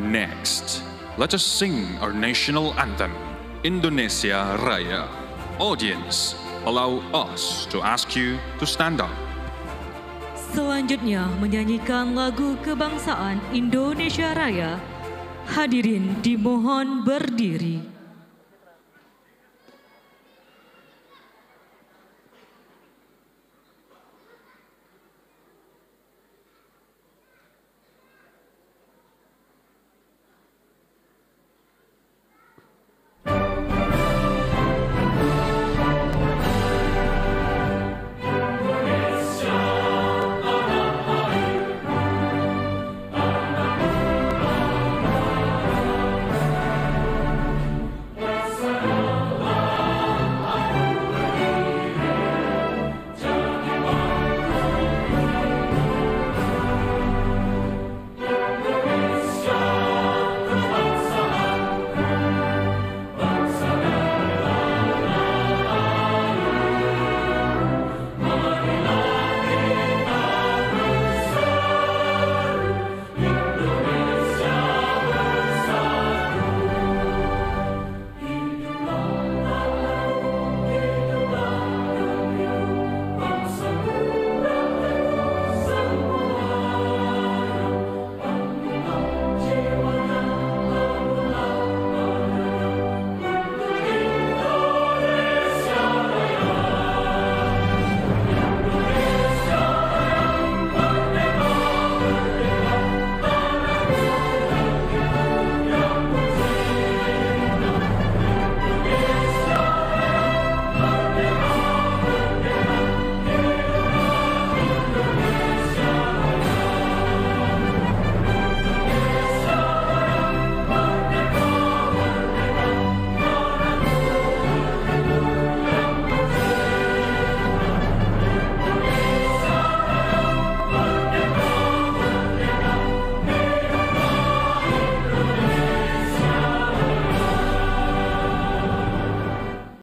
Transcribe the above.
Next, let us sing our national anthem, Indonesia Raya. Audience, allow us to ask you to stand up. Selanjutnya menyanyikan lagu kebangsaan Indonesia Raya. Hadirin dimohon berdiri.